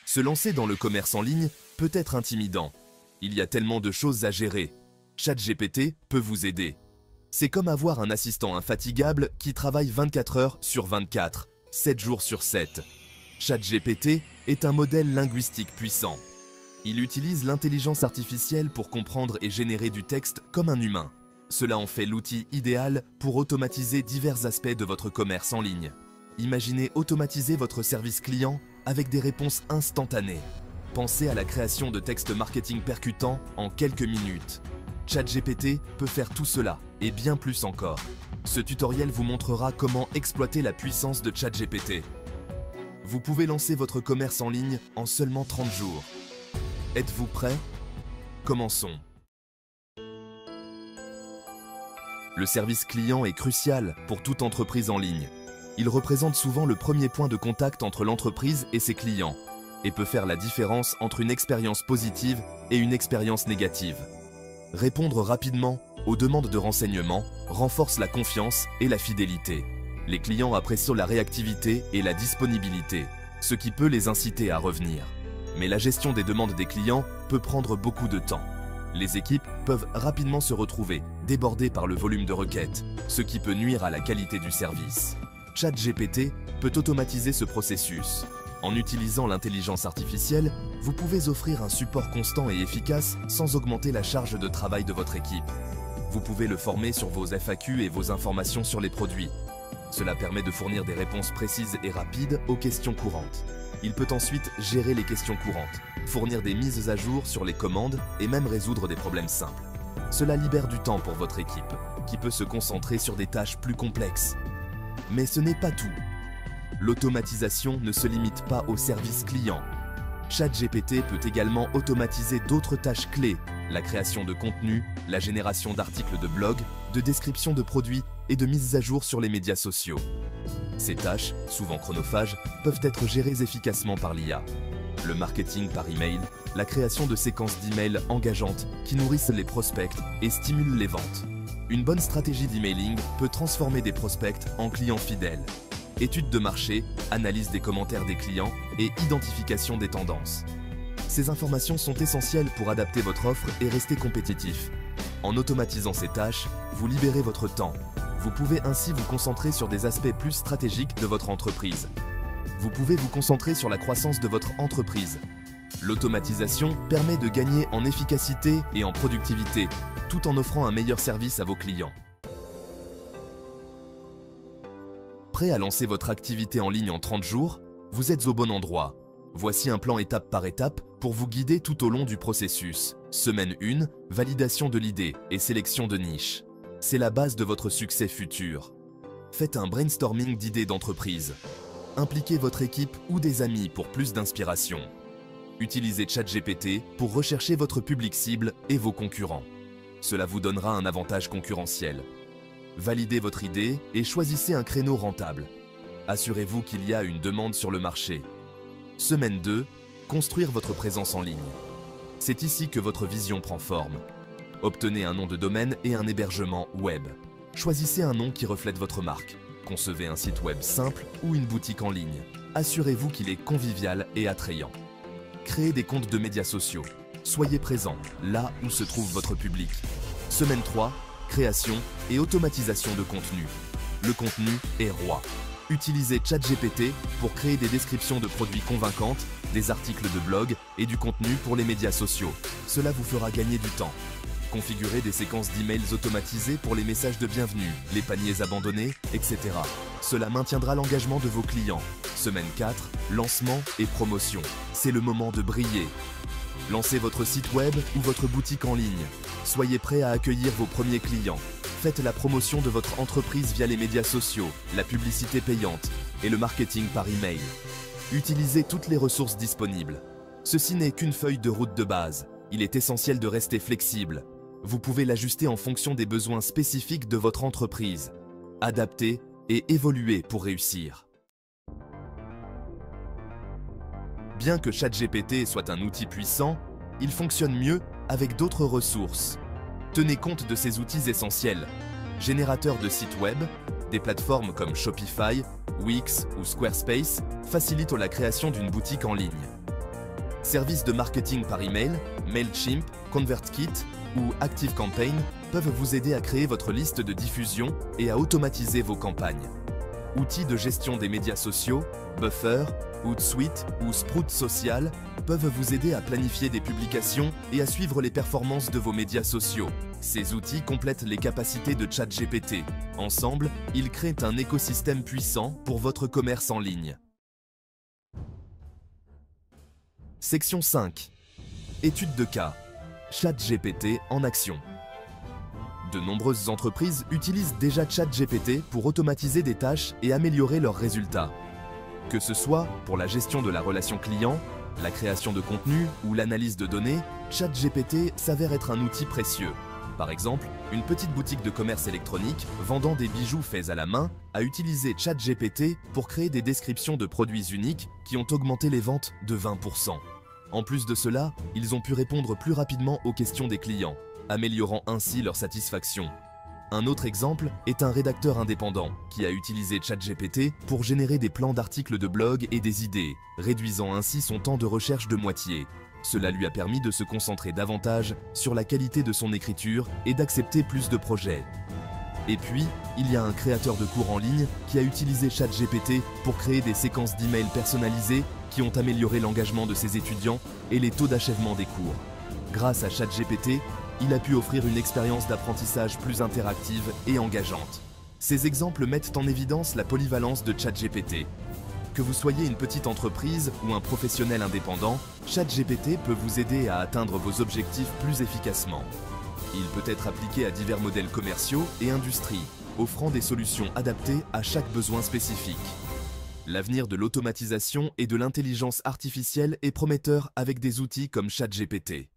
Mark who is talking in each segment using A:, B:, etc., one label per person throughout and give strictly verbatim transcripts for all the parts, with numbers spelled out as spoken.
A: Se lancer dans le commerce en ligne peut être intimidant. Il y a tellement de choses à gérer. ChatGPT peut vous aider. C'est comme avoir un assistant infatigable qui travaille vingt-quatre heures sur vingt-quatre, sept jours sur sept. ChatGPT est un modèle linguistique puissant. Il utilise l'intelligence artificielle pour comprendre et générer du texte comme un humain. Cela en fait l'outil idéal pour automatiser divers aspects de votre commerce en ligne. Imaginez automatiser votre service client avec des réponses instantanées. Pensez à la création de textes marketing percutants en quelques minutes. ChatGPT peut faire tout cela et bien plus encore. Ce tutoriel vous montrera comment exploiter la puissance de ChatGPT. Vous pouvez lancer votre commerce en ligne en seulement trente jours. Êtes-vous prêt? Commençons. Le service client est crucial pour toute entreprise en ligne. Il représente souvent le premier point de contact entre l'entreprise et ses clients et peut faire la différence entre une expérience positive et une expérience négative. Répondre rapidement aux demandes de renseignements renforce la confiance et la fidélité. Les clients apprécient la réactivité et la disponibilité, ce qui peut les inciter à revenir. Mais la gestion des demandes des clients peut prendre beaucoup de temps. Les équipes peuvent rapidement se retrouver débordées par le volume de requêtes, ce qui peut nuire à la qualité du service. ChatGPT peut automatiser ce processus. En utilisant l'intelligence artificielle, vous pouvez offrir un support constant et efficace sans augmenter la charge de travail de votre équipe. Vous pouvez le former sur vos F A Q et vos informations sur les produits. Cela permet de fournir des réponses précises et rapides aux questions courantes. Il peut ensuite gérer les questions courantes, fournir des mises à jour sur les commandes et même résoudre des problèmes simples. Cela libère du temps pour votre équipe, qui peut se concentrer sur des tâches plus complexes. Mais ce n'est pas tout. L'automatisation ne se limite pas au service client. ChatGPT peut également automatiser d'autres tâches clés, la création de contenu, la génération d'articles de blog, de descriptions de produits et de mises à jour sur les médias sociaux. Ces tâches, souvent chronophages, peuvent être gérées efficacement par l'I A. Le marketing par email, la création de séquences d'emails engageantes qui nourrissent les prospects et stimulent les ventes. Une bonne stratégie d'emailing peut transformer des prospects en clients fidèles. Étude de marché, analyse des commentaires des clients et identification des tendances. Ces informations sont essentielles pour adapter votre offre et rester compétitif. En automatisant ces tâches, vous libérez votre temps. Vous pouvez ainsi vous concentrer sur des aspects plus stratégiques de votre entreprise. Vous pouvez vous concentrer sur la croissance de votre entreprise. L'automatisation permet de gagner en efficacité et en productivité, tout en offrant un meilleur service à vos clients. Prêt à lancer votre activité en ligne en trente jours? Vous êtes au bon endroit. Voici un plan étape par étape pour vous guider tout au long du processus. Semaine un, validation de l'idée et sélection de niche. C'est la base de votre succès futur. Faites un brainstorming d'idées d'entreprise. Impliquez votre équipe ou des amis pour plus d'inspiration. Utilisez ChatGPT pour rechercher votre public cible et vos concurrents. Cela vous donnera un avantage concurrentiel. Validez votre idée et choisissez un créneau rentable. Assurez-vous qu'il y a une demande sur le marché. Semaine deux, construire votre présence en ligne. C'est ici que votre vision prend forme. Obtenez un nom de domaine et un hébergement web. Choisissez un nom qui reflète votre marque. Concevez un site web simple ou une boutique en ligne. Assurez-vous qu'il est convivial et attrayant. Créez des comptes de médias sociaux. Soyez présent là où se trouve votre public. Semaine trois, création et automatisation de contenu. Le contenu est roi. Utilisez ChatGPT pour créer des descriptions de produits convaincantes, des articles de blog et du contenu pour les médias sociaux. Cela vous fera gagner du temps. Configurez des séquences d'emails automatisées pour les messages de bienvenue, les paniers abandonnés, et cetera. Cela maintiendra l'engagement de vos clients. Semaine quatre, lancement et promotion. C'est le moment de briller. Lancez votre site web ou votre boutique en ligne. Soyez prêt à accueillir vos premiers clients. Faites la promotion de votre entreprise via les médias sociaux, la publicité payante et le marketing par email. Utilisez toutes les ressources disponibles. Ceci n'est qu'une feuille de route de base. Il est essentiel de rester flexible. Vous pouvez l'ajuster en fonction des besoins spécifiques de votre entreprise. Adapter et évoluer pour réussir. Bien que ChatGPT soit un outil puissant, il fonctionne mieux avec d'autres ressources. Tenez compte de ces outils essentiels. Générateurs de sites web, des plateformes comme Shopify, Wix ou Squarespace facilitent la création d'une boutique en ligne. Services de marketing par email, Mailchimp, ConvertKit ou ActiveCampaign peuvent vous aider à créer votre liste de diffusion et à automatiser vos campagnes. Outils de gestion des médias sociaux, Buffer, Hootsuite ou Sprout Social peuvent vous aider à planifier des publications et à suivre les performances de vos médias sociaux. Ces outils complètent les capacités de ChatGPT. Ensemble, ils créent un écosystème puissant pour votre commerce en ligne. Section cinq. Étude de cas. ChatGPT en action. De nombreuses entreprises utilisent déjà ChatGPT pour automatiser des tâches et améliorer leurs résultats. Que ce soit pour la gestion de la relation client, la création de contenu ou l'analyse de données, ChatGPT s'avère être un outil précieux. Par exemple, une petite boutique de commerce électronique vendant des bijoux faits à la main a utilisé ChatGPT pour créer des descriptions de produits uniques qui ont augmenté les ventes de vingt pour cent. En plus de cela, ils ont pu répondre plus rapidement aux questions des clients, améliorant ainsi leur satisfaction. Un autre exemple est un rédacteur indépendant qui a utilisé ChatGPT pour générer des plans d'articles de blog et des idées, réduisant ainsi son temps de recherche de moitié. Cela lui a permis de se concentrer davantage sur la qualité de son écriture et d'accepter plus de projets. Et puis, il y a un créateur de cours en ligne qui a utilisé ChatGPT pour créer des séquences d'emails personnalisées qui ont amélioré l'engagement de ses étudiants et les taux d'achèvement des cours. Grâce à ChatGPT, il a pu offrir une expérience d'apprentissage plus interactive et engageante. Ces exemples mettent en évidence la polyvalence de ChatGPT. Que vous soyez une petite entreprise ou un professionnel indépendant, ChatGPT peut vous aider à atteindre vos objectifs plus efficacement. Il peut être appliqué à divers modèles commerciaux et industries, offrant des solutions adaptées à chaque besoin spécifique. L'avenir de l'automatisation et de l'intelligence artificielle est prometteur avec des outils comme ChatGPT.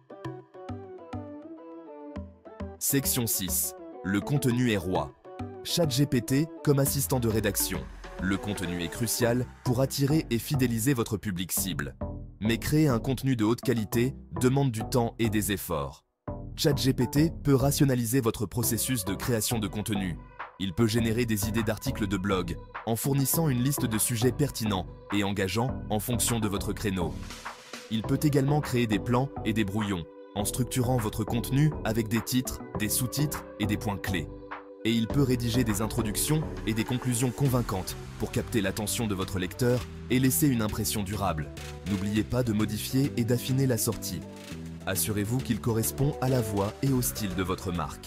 A: Section six. Le contenu est roi. ChatGPT comme assistant de rédaction. Le contenu est crucial pour attirer et fidéliser votre public cible. Mais créer un contenu de haute qualité demande du temps et des efforts. ChatGPT peut rationaliser votre processus de création de contenu. Il peut générer des idées d'articles de blog en fournissant une liste de sujets pertinents et engageants en fonction de votre créneau. Il peut également créer des plans et des brouillons en structurant votre contenu avec des titres, des sous-titres et des points clés. Et il peut rédiger des introductions et des conclusions convaincantes pour capter l'attention de votre lecteur et laisser une impression durable. N'oubliez pas de modifier et d'affiner la sortie. Assurez-vous qu'il correspond à la voix et au style de votre marque.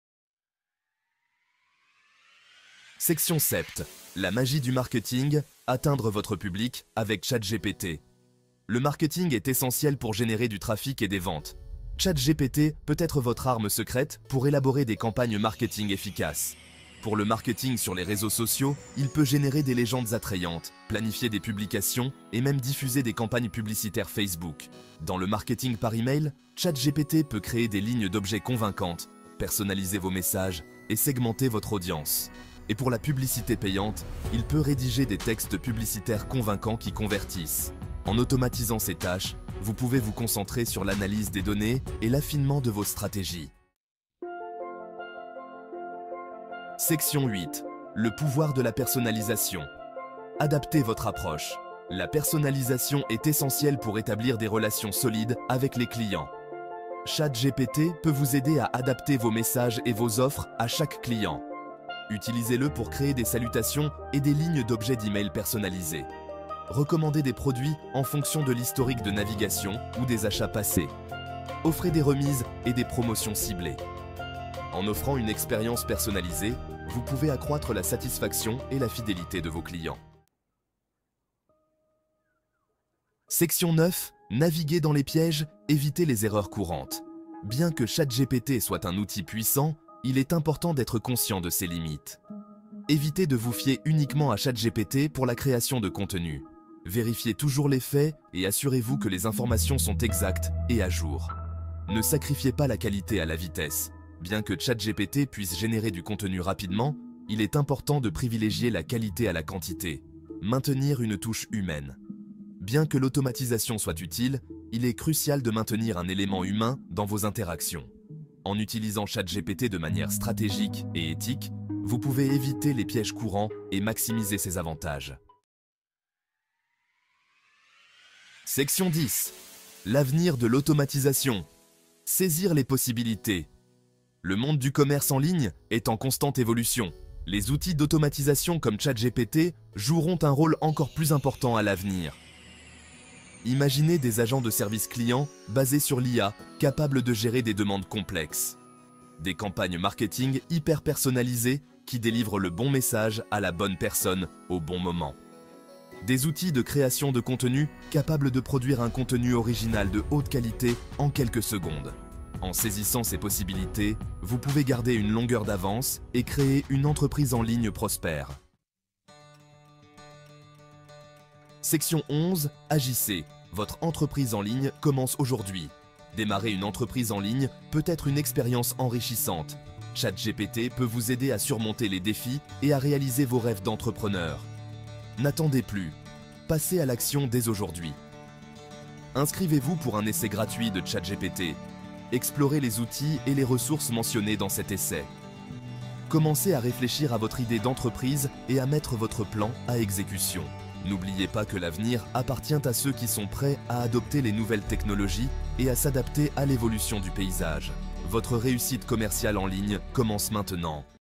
A: Section sept. La magie du marketing, atteindre votre public avec ChatGPT. Le marketing est essentiel pour générer du trafic et des ventes. ChatGPT peut être votre arme secrète pour élaborer des campagnes marketing efficaces. Pour le marketing sur les réseaux sociaux, il peut générer des légendes attrayantes, planifier des publications et même diffuser des campagnes publicitaires Facebook. Dans le marketing par email, ChatGPT peut créer des lignes d'objets convaincantes, personnaliser vos messages et segmenter votre audience. Et pour la publicité payante, il peut rédiger des textes publicitaires convaincants qui convertissent. En automatisant ces tâches, vous pouvez vous concentrer sur l'analyse des données et l'affinement de vos stratégies. Section huit. Le pouvoir de la personnalisation. Adaptez votre approche. La personnalisation est essentielle pour établir des relations solides avec les clients. ChatGPT peut vous aider à adapter vos messages et vos offres à chaque client. Utilisez-le pour créer des salutations et des lignes d'objets d'email personnalisées. Recommandez des produits en fonction de l'historique de navigation ou des achats passés. Offrez des remises et des promotions ciblées. En offrant une expérience personnalisée, vous pouvez accroître la satisfaction et la fidélité de vos clients. Section neuf. Naviguer dans les pièges, évitez les erreurs courantes. Bien que ChatGPT soit un outil puissant, il est important d'être conscient de ses limites. Évitez de vous fier uniquement à ChatGPT pour la création de contenu. Vérifiez toujours les faits et assurez-vous que les informations sont exactes et à jour. Ne sacrifiez pas la qualité à la vitesse. Bien que ChatGPT puisse générer du contenu rapidement, il est important de privilégier la qualité à la quantité. Maintenir une touche humaine. Bien que l'automatisation soit utile, il est crucial de maintenir un élément humain dans vos interactions. En utilisant ChatGPT de manière stratégique et éthique, vous pouvez éviter les pièges courants et maximiser ses avantages. Section dix. L'avenir de l'automatisation. Saisir les possibilités. Le monde du commerce en ligne est en constante évolution. Les outils d'automatisation comme ChatGPT joueront un rôle encore plus important à l'avenir. Imaginez des agents de service client basés sur l'I A, capables de gérer des demandes complexes. Des campagnes marketing hyper personnalisées qui délivrent le bon message à la bonne personne au bon moment. Des outils de création de contenu capables de produire un contenu original de haute qualité en quelques secondes. En saisissant ces possibilités, vous pouvez garder une longueur d'avance et créer une entreprise en ligne prospère. Section onze. Agissez. Votre entreprise en ligne commence aujourd'hui. Démarrer une entreprise en ligne peut être une expérience enrichissante. ChatGPT peut vous aider à surmonter les défis et à réaliser vos rêves d'entrepreneur. N'attendez plus. Passez à l'action dès aujourd'hui. Inscrivez-vous pour un essai gratuit de ChatGPT. Explorez les outils et les ressources mentionnées dans cet essai. Commencez à réfléchir à votre idée d'entreprise et à mettre votre plan à exécution. N'oubliez pas que l'avenir appartient à ceux qui sont prêts à adopter les nouvelles technologies et à s'adapter à l'évolution du paysage. Votre réussite commerciale en ligne commence maintenant.